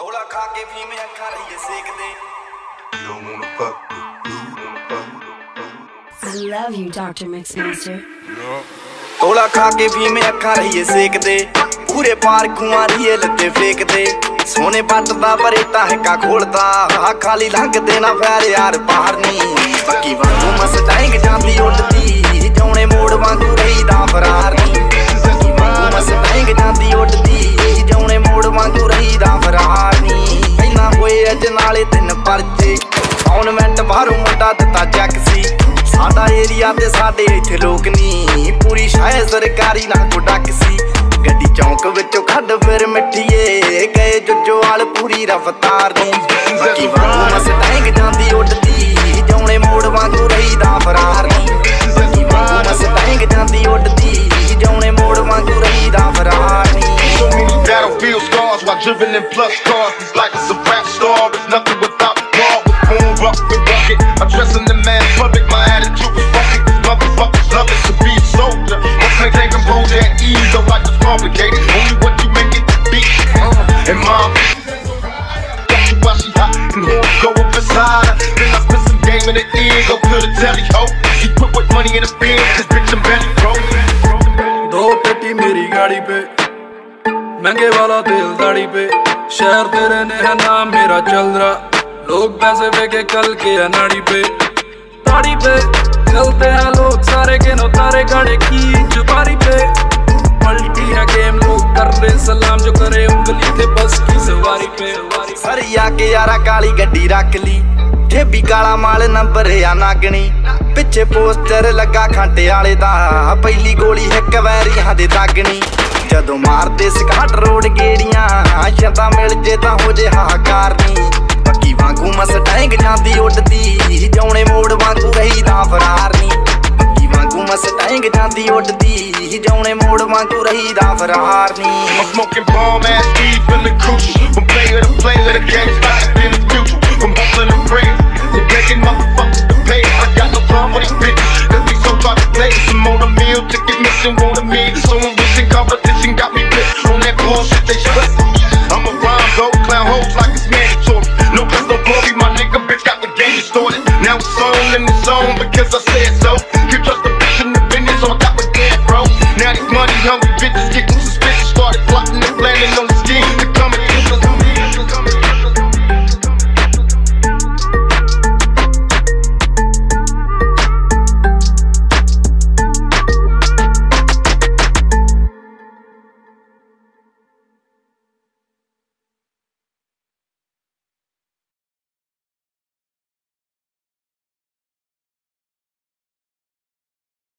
थोड़ा खा के भी मैं अखा रही सेक दे। You don't wanna fuck with, you wanna fuck with. I love you, Dr. Mixmaster. थोड़ा खा के भी मैं अखा रही सेक दे, पूरे पार खुआ रही लत्ते फेंक दे। सोने पटदा बरेटा है का खोलदा, खाली लंघ देना फैर यार पार नी। बाकी वांगू मस्टैंग जांदी उड़दी, जौने मोड़ वांगू रही दा फरार नी। बाकी वांगू मस्टैंग जांदी उड़दी, जौने मोड़ वांगू रही दा फरार नी। पहला होए अज नाले 3 परचे, कॉन्वेंट बाहरों मुंडा दिता चैक सी। साडा एरिया ते साडे इत्थे लोक नी, पूरी शायद सरकारी ना को डक सी। गड्डी चौंक विचों खड्ड फिर मिठीए, गए जुज्जो वाल पूरी रफ्तार नी। बाकी वांगू मस्टैंग जांदी उड़दी, जौने मोड़ वांगू रही दा फरार नी। बाकी वांगू मस्टैंग जांदी उड़दी, जौने मोड़ वांगू रही दा फरार नी। So many battlefield scars while driven in plus cars. These life is a rap star, it's nothing without war. With boom, rock the bucket, I'm dressing the man public. My attitude is funky, motherfuckers love it to be a soldier. Most things ain't composed at ease, though life is complicated. Only what you make it to be. And mom, got you while she hot, and horns go up inside her. Then I spit some game in the ear, go to the telly ho. She put with money in the bin, this bitch I'm belly broke. दो पेटी मेरी गाड़ी पे, महंगे वाला तेल दाढ़ी पे। शहर तेरे ने है नाम मेरा चल रहा, लोग पैसे फेंके कल के अनाड़ी पे। ताड़ी पे चलते हैं लोग सारे के नो तारे गाड़े की जुबारी पे। पलटी है गेम लोग कर रहे सलाम, जो करे उंगली थे बस की सवारी पे। सरिया के यारा काली गड्डी रख ली, ठेबी काला माल नंबर या नागनी। पिछे पोस्टर लगा खांटे वाले दा, पहली गोली हिक वैरियां दे दागनी। जदों मारते स्काट रोड गेड़ियां, शंदा मिल जे तां हो जे हाहाकार नी। बाकी वांगू मस्टैंग जांदी उड़दी, जौने मोड़ वांगू रही दा फरार नी। बाकी वांगू मस्टैंग जांदी उड़दी, जौने मोड़ वांगू रही दा फरार नी। I'm smoking bomb ass weed, feeling crucial.